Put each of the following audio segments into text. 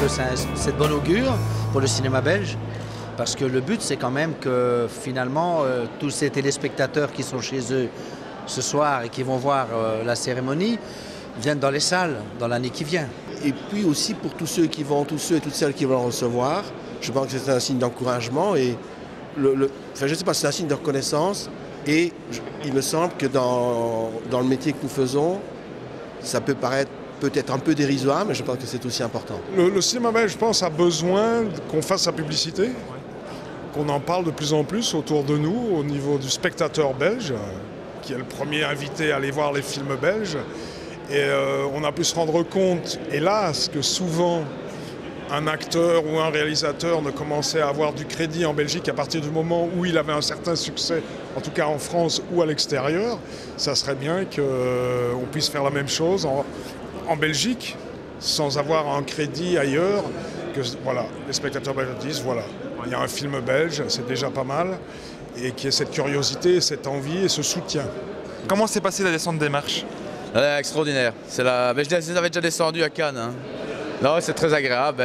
que c'est de bon augure pour le cinéma belge. Parce que le but, c'est quand même que finalement, tous ces téléspectateurs qui sont chez eux ce soir et qui vont voir la cérémonie viennent dans les salles dans l'année qui vient. Et puis aussi pour tous ceux et toutes celles qui vont le recevoir, je pense que c'est un signe d'encouragement et je ne sais pas, c'est un signe de reconnaissance. Et il me semble que dans le métier que nous faisons, ça peut paraître peut-être un peu dérisoire, mais je pense que c'est aussi important. Le cinéma belge, je pense, a besoin qu'on fasse sa publicité, qu'on en parle de plus en plus autour de nous, au niveau du spectateur belge, qui est le premier invité à aller voir les films belges. Et on a pu se rendre compte, hélas, que souvent un acteur ou un réalisateur ne commençait à avoir du crédit en Belgique qu'à partir du moment où il avait un certain succès, en tout cas en France ou à l'extérieur. Ça serait bien qu'on puisse faire la même chose en Belgique, sans avoir un crédit ailleurs, que voilà, les spectateurs belges disent voilà, il y a un film belge, c'est déjà pas mal, et qu'il y ait cette curiosité, cette envie et ce soutien. Comment s'est passée la descente des marches? Extraordinaire. Je les avais déjà descendu à Cannes. Hein. Non, c'est très agréable.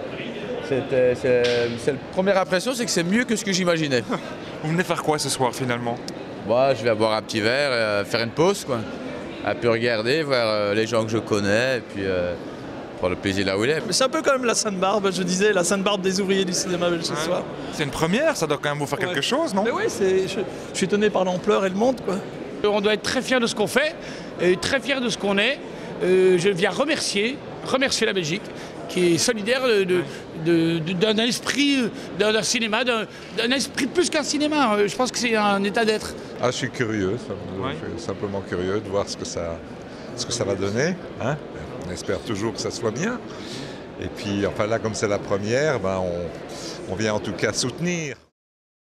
La première impression, c'est que c'est mieux que ce que j'imaginais. Vous venez faire quoi ce soir finalement? Je vais boire un petit verre, faire une pause, quoi. Un peu regarder, voir les gens que je connais, et puis prendre le plaisir là où il est. C'est un peu comme la Sainte-Barbe, je disais, la Sainte-Barbe des ouvriers du cinéma belge ce soir. C'est une première, ça doit quand même vous faire quelque chose, non? Mais oui, je suis étonné par l'ampleur et le monde, quoi. On doit être très fiers de ce qu'on fait, et très fiers de ce qu'on est. Je viens remercier la Belgique, qui est solidaire d'un esprit, d'un cinéma, d'un esprit plus qu'un cinéma. Je pense que c'est un état d'être. Je suis curieux, je suis simplement curieux de voir ce que ça va donner. Hein. On espère toujours que ça soit bien. Et puis, enfin là, comme c'est la première, on vient en tout cas soutenir.